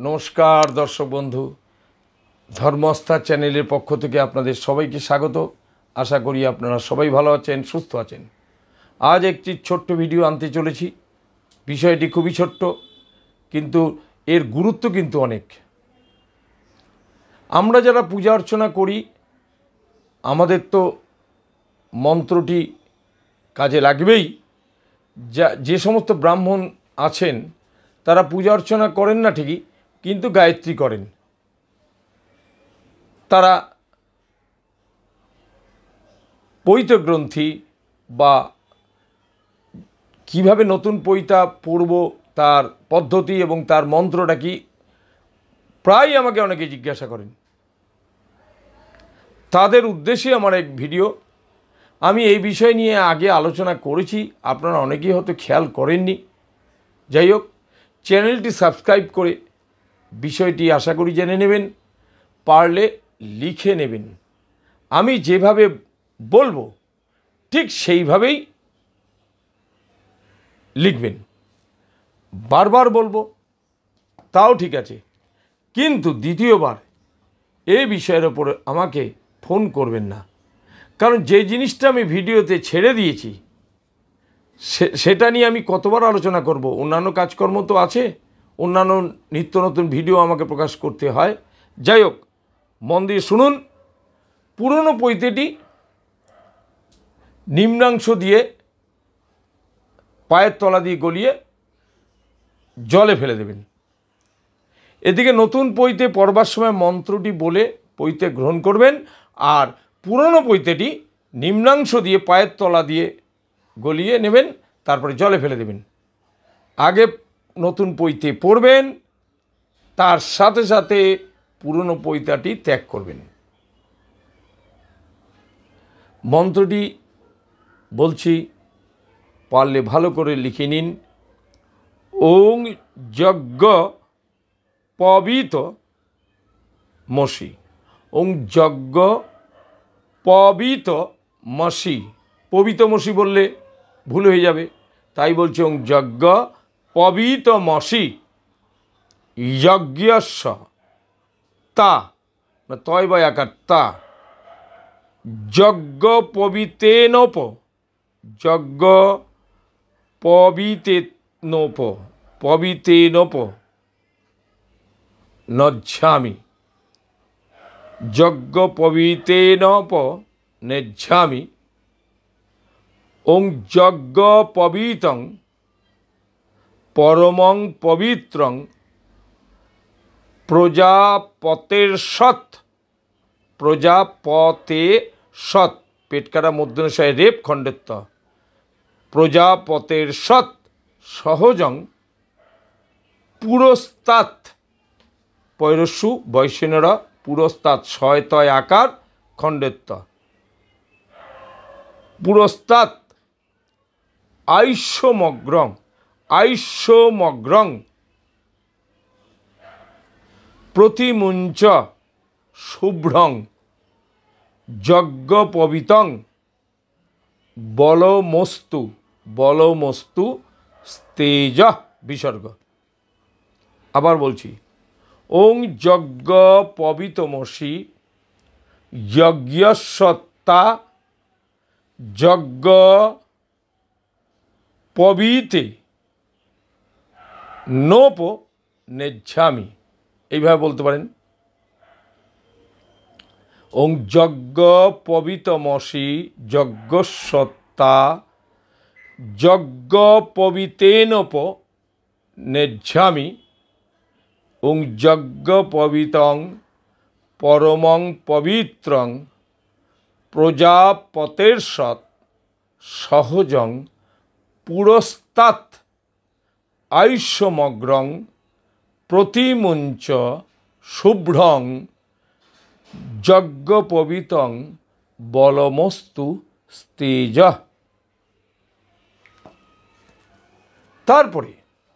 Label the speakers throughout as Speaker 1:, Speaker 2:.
Speaker 1: নমস্কার দর্শক বন্ধু, ধর্মস্থা চ্যানেলের পক্ষ থেকে আপনাদের সবাইকে স্বাগত। আশা করি আপনারা সবাই ভালো আছেন, সুস্থ আছেন। আজ একটি ছোট্ট ভিডিও আনতে চলেছি। বিষয়টি খুবই ছোট্ট, কিন্তু এর গুরুত্ব কিন্তু অনেক। আমরা যারা পূজা অর্চনা করি, আমাদের তো মন্ত্রটি কাজে লাগবেই। যে সমস্ত ব্রাহ্মণ আছেন তারা পূজা অর্চনা করেন না ঠিকই, কিন্তু গায়ত্রী করেন। তারা পৈতগ্রন্থি বা কিভাবে নতুন পৈতা পড়ব তার পদ্ধতি এবং তার মন্ত্রটা কি, প্রায় আমাকে অনেকে জিজ্ঞাসা করেন। তাদের উদ্দেশ্যে আমার এক ভিডিও। আমি এই বিষয় নিয়ে আগে আলোচনা করেছি, আপনারা অনেকেই হয়তো খেয়াল করেননি। যাই হোক, চ্যানেলটি সাবস্ক্রাইব করে বিষয়টি আশা করি জেনে নেবেন, পারলে লিখে নেবেন। আমি যেভাবে বলবো ঠিক সেইভাবেই লিখবেন। বারবার বলবো তাও ঠিক আছে, কিন্তু দ্বিতীয়বার এই বিষয়ের ওপরে আমাকে ফোন করবেন না। কারণ যে জিনিসটা আমি ভিডিওতে ছেড়ে দিয়েছি সেটা নিয়ে আমি কতবার আলোচনা করব। অন্যান্য কাজকর্ম তো আছে, অন্যান্য নিত্য নতুন ভিডিও আমাকে প্রকাশ করতে হয়। যাই হোক, মন দিয়ে শুনুন। পুরনো পৈতেটি নিম্নাংশ দিয়ে পায়ের তলা দিয়ে গলিয়ে জলে ফেলে দেবেন। এদিকে নতুন পৈতে পড়বার সময় মন্ত্রটি বলে পৈতে গ্রহণ করবেন, আর পুরনো পৈতেটি নিম্নাংশ দিয়ে পায়ের তলা দিয়ে গলিয়ে নেবেন, তারপরে জলে ফেলে দেবেন। আগে নতুন পৈতে পড়বেন, তার সাথে সাথে পুরনো পৈতাটি ত্যাগ করবেন। মন্ত্রটি বলছি, পারলে ভালো করে লিখে নিন। ওং যজ্ঞ পবিত মসি। ওং যজ্ঞ পবিত মসি। পবিত মসি বললে ভুল হয়ে যাবে, তাই বলছি ওং যজ্ঞ পবিত মসি যজ্ঞস্য তা তয় বা আকার তা যজ্ঞ পবিতেনোপ যজ্ঞ পবিতেনোপ নজ্ঝামি যজ্ঞ পবিতেনোপ নেজ্ঝামি। ওং যজ্ঞ পবিতং পরমং পবিত্রং প্রজাপতের সৎ। প্রজাপতে সৎ, পেটকারা মধ্যনশয় রেপ খণ্ডেত্ব। প্রজাপতের সৎ সহজং পুরস্তাৎ। পৈরস্যু বৈষ্ণরা পুরস্তাৎ শয়তয় আকার খণ্ডেত্ব। পুরস্তাৎ আইষ্যমগ্রং। আইষ্যমগ্রং প্রতিমুঞ্চ শুভ্রং যজ্ঞপবিতং বলমস্তু। বলমস্তু স্তেজ বিসর্গ। আবার বলছি, ওং যজ্ঞ পবিতমসি যজ্ঞস্বত্তা যজ্ঞ পবিতে নোপ নেজ্ঝামি। এইভাবে বলতে পারেন। ওং যজ্ঞ পবিতমসি যজ্ঞস্বত্তা যজ্ঞ পবিতেনোপ নেজ্ঝামি। ওং যজ্ঞ পবিতং পরমং পবিত্রং প্রজাপতের সৎ সহজং পুরস্তাৎ আইষ্যমগ্রং প্রতিমুঞ্চ শুভ্রং যজ্ঞপবিতং বলমস্তু স্তেজ। তারপরে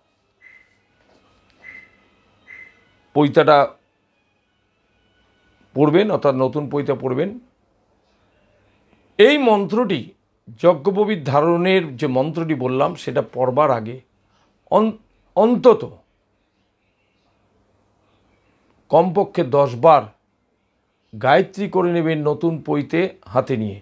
Speaker 1: পৈতাটা পড়বেন, অর্থাৎ নতুন পৈতা পড়বেন। এই মন্ত্রটি যজ্ঞোপবীত ধারণের যে মন্ত্রটি বললাম সেটা পড়বার আগে অন্তত কমপক্ষে 10 বার গায়ত্রী করে নেবেন নতুন পৈতে হাতে নিয়ে।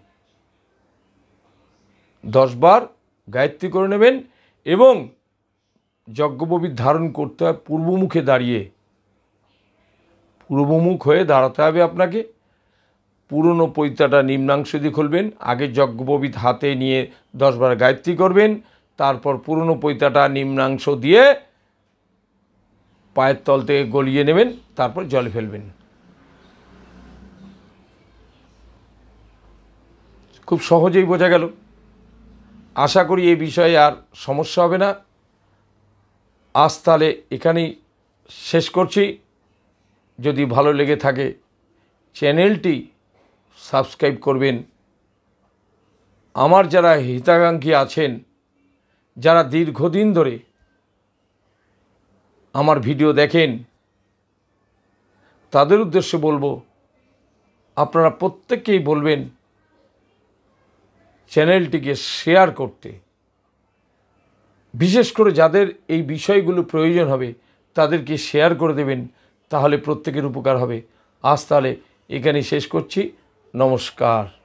Speaker 1: 10 বার গায়ত্রী করে নেবেন এবং যজ্ঞোপবীত ধারণ করতে হয় পূর্বমুখে দাঁড়িয়ে। পূর্বমুখ হয়ে দাঁড়াতে হবে আপনাকে। পুরনো পৈতাটা নিম্নাংশ দিয়ে খুলবেন, আগে যজ্ঞোপবীত হাতে নিয়ে 10 বার গায়ত্রী করবেন, তারপর পুরনো পৈতাটা নিম্নাংশ দিয়ে পায়ের তল থেকে গলিয়ে নেবেন, তারপর জলে ফেলবেন। খুব সহজেই বোঝা গেল। আশা করি এই বিষয়ে আর সমস্যা হবে না। আজ তাহলে এখানেই শেষ করছি। যদি ভালো লেগে থাকে চ্যানেলটি সাবস্ক্রাইব করবেন। আমার যারা হিতাকাঙ্ক্ষী আছেন, যারা দীর্ঘদিন ধরে আমার ভিডিও দেখেন, তাদের উদ্দেশ্যে বলবো, আপনারা প্রত্যেককেই বলবেন চ্যানেলটিকে শেয়ার করতে। বিশেষ করে যাদের এই বিষয়গুলো প্রয়োজন হবে তাদেরকে শেয়ার করে দেবেন, তাহলে প্রত্যেকের উপকার হবে। আজ তাহলে এখানেই শেষ করছি। নমস্কার।